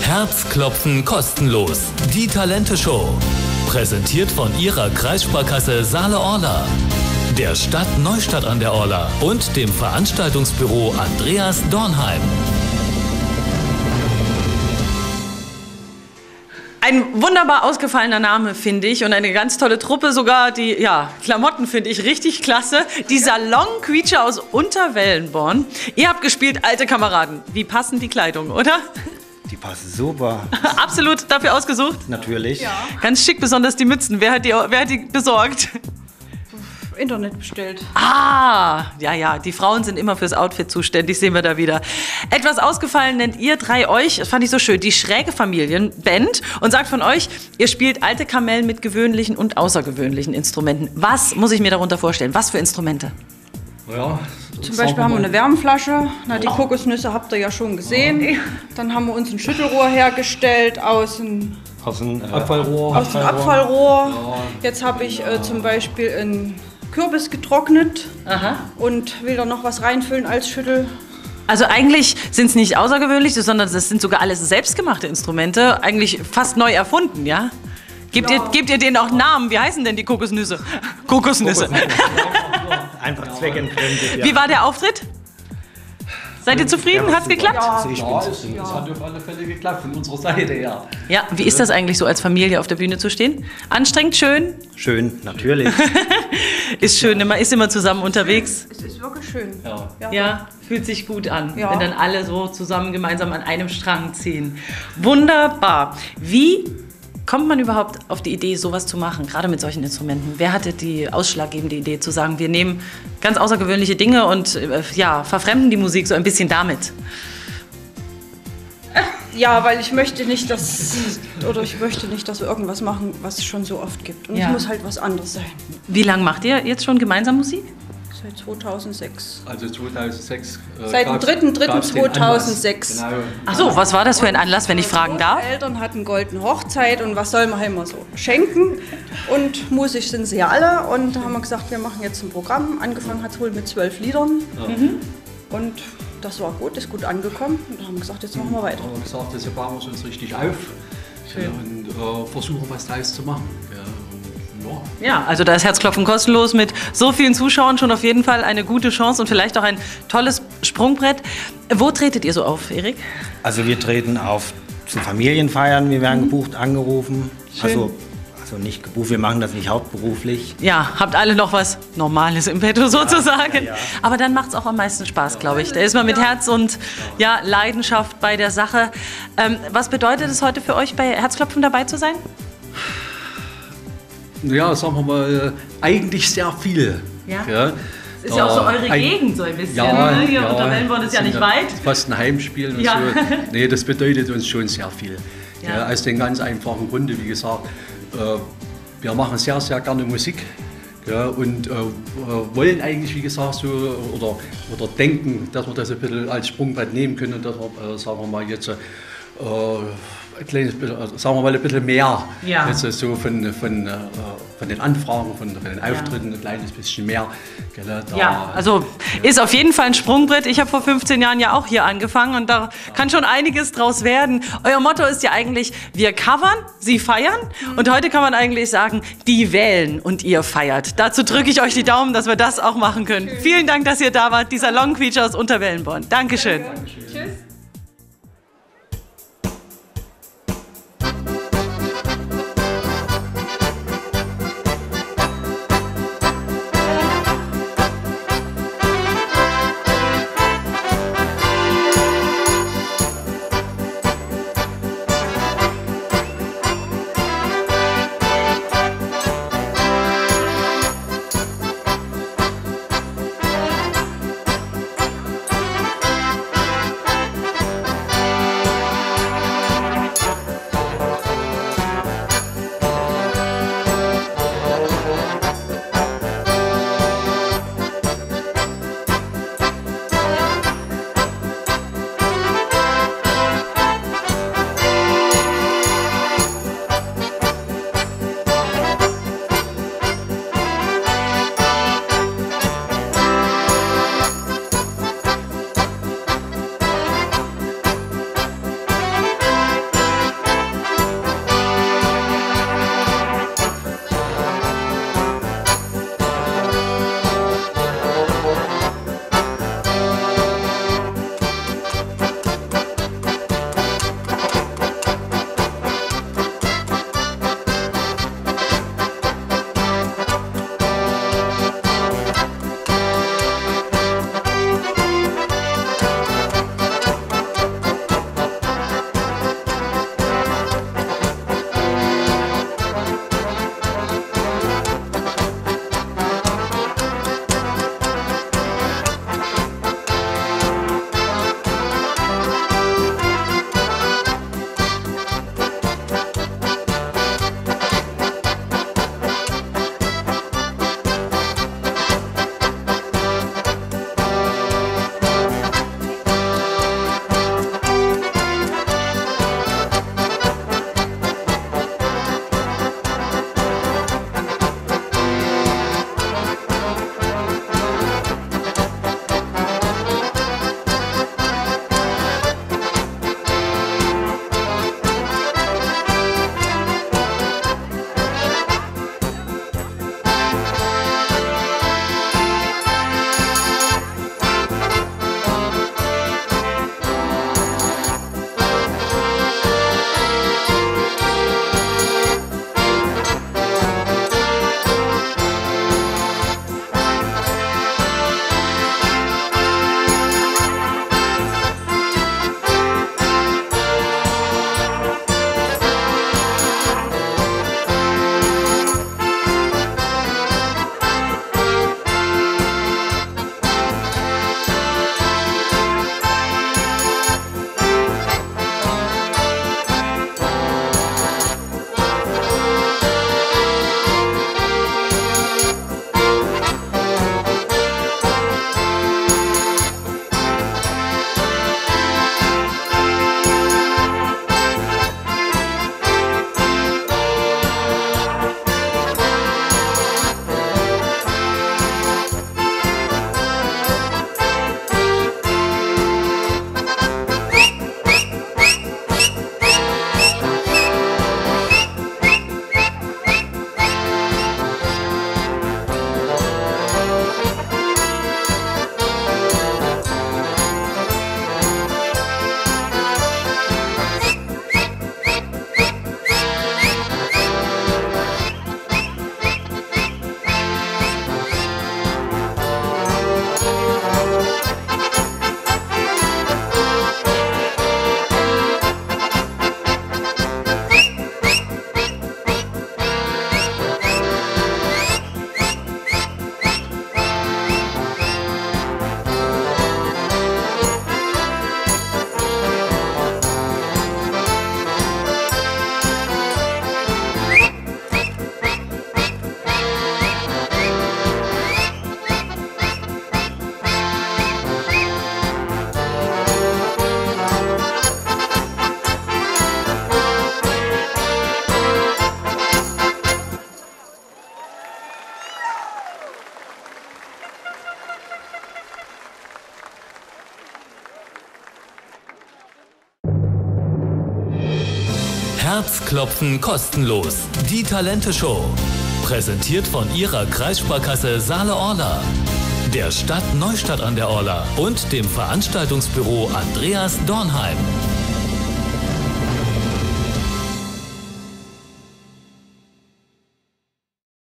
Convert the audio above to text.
Herzklopfen kostenlos. Die Talente-Show. Präsentiert von Ihrer Kreissparkasse Saale-Orla, der Stadt Neustadt an der Orla und dem Veranstaltungsbüro Andreas Dornheim. Ein wunderbar ausgefallener Name, finde ich, und eine ganz tolle Truppe. Sogar die Klamotten finde ich richtig klasse. Die Salon-Quietscher aus Unterwellenborn. Ihr habt gespielt Alte Kameraden. Wie passen die Kleidung, oder? Die passen super. Absolut dafür ausgesucht? Natürlich. Ja. Ganz schick, besonders die Mützen. Wer hat die besorgt? Internet bestellt. Ah, ja, die Frauen sind immer fürs Outfit zuständig, sehen wir da wieder. Etwas ausgefallen nennt ihr drei euch, das fand ich so schön, die schräge Familienband, und sagt von euch, ihr spielt alte Kamellen mit gewöhnlichen und außergewöhnlichen Instrumenten. Was muss ich mir darunter vorstellen? Was für Instrumente? Ja, zum Beispiel haben wir eine Wärmflasche, die Kokosnüsse habt ihr ja schon gesehen. Dann haben wir uns ein Schüttelrohr hergestellt aus dem Abfallrohr. Ja. Jetzt habe ich zum Beispiel einen Kürbis getrocknet. Aha. Und will da noch was reinfüllen als Schüttel. Also eigentlich sind es nicht außergewöhnliche, sondern das sind sogar alles selbstgemachte Instrumente, eigentlich fast neu erfunden, ja? Gebt ihr denen auch Namen? Wie heißen denn die Kokosnüsse? Kokosnüsse. Einfach zweckentfremdet. Ja. Wie war der Auftritt? Seid ihr zufrieden? Hat's geklappt? Ja, es hat auf alle Fälle geklappt von unserer Seite, ja. Ja, wie ist das eigentlich so, als Familie auf der Bühne zu stehen? Anstrengend, schön? Schön, natürlich. Ist schön, man ist immer zusammen unterwegs. Es ist wirklich schön. Ja, fühlt sich gut an, ja, wenn dann alle so zusammen gemeinsam an einem Strang ziehen. Wunderbar. Wie kommt man überhaupt auf die Idee, sowas zu machen, gerade mit solchen Instrumenten? Wer hatte die ausschlaggebende Idee, zu sagen, wir nehmen ganz außergewöhnliche Dinge und verfremden die Musik so ein bisschen damit? Ja, weil ich möchte nicht, dass wir irgendwas machen, was es schon so oft gibt. Und es muss halt was anderes sein. Wie lange macht ihr jetzt schon gemeinsam Musik? Seit 2006. Also 2006. Seit dem 3.3.2006. Genau. Ach so, was war das für ein Anlass, wenn ich fragen darf? Meine Eltern hatten goldene Hochzeit und was soll man immer so schenken? Und musisch sind sie ja alle. Und da haben wir gesagt, wir machen jetzt ein Programm. Angefangen hat es wohl mit 12 Liedern. Ja. Und das war gut, ist gut angekommen. Und da haben wir gesagt, jetzt machen wir weiter. Wir haben gesagt, jetzt bauen wir uns richtig auf und versuchen, was Neues zu machen. Ja, also da ist Herzklopfen kostenlos mit so vielen Zuschauern schon auf jeden Fall eine gute Chance und vielleicht auch ein tolles Sprungbrett. Wo tretet ihr so auf, Erik? Also wir treten auf zu Familienfeiern, wir werden gebucht, angerufen. Also nicht gebucht, wir machen das nicht hauptberuflich. Ja, habt alle noch was Normales im Petto sozusagen. Ja. Aber dann macht es auch am meisten Spaß, glaube ich. Da ist man mit Herz und Leidenschaft bei der Sache. Was bedeutet es heute für euch, bei Herzklopfen dabei zu sein? Ja, sagen wir mal, eigentlich sehr viel. Ja. Das ist ja auch so eure Gegend so ein bisschen. Ja, ne? Hier Unterwellenborn ist ja nicht weit. Fast ein Heimspiel und so. Nee, das bedeutet uns schon sehr viel. Ja. Aus dem ganz einfachen Grunde, wie gesagt, wir machen sehr, sehr gerne Musik. Ja, und wollen eigentlich, wie gesagt, so oder denken, dass wir das ein bisschen als Sprungbrett nehmen können und dass wir, sagen wir mal, jetzt ein kleines bisschen, sagen wir mal ein bisschen mehr, jetzt so von den Anfragen, von den Auftritten ein kleines bisschen mehr. Also ist auf jeden Fall ein Sprungbrett. Ich habe vor 15 Jahren ja auch hier angefangen und da kann schon einiges draus werden. Euer Motto ist ja eigentlich, wir covern, Sie feiern, und heute kann man eigentlich sagen, die wählen und ihr feiert. Dazu drücke ich euch die Daumen, dass wir das auch machen können. Vielen Dank, dass ihr da wart, die Salon-Quietscher aus Unterwellenborn. Dankeschön. Tschüss. Herzklopfen kostenlos. Die Talente-Show. Präsentiert von Ihrer Kreissparkasse Saale-Orla, der Stadt Neustadt an der Orla und dem Veranstaltungsbüro Andreas Dornheim.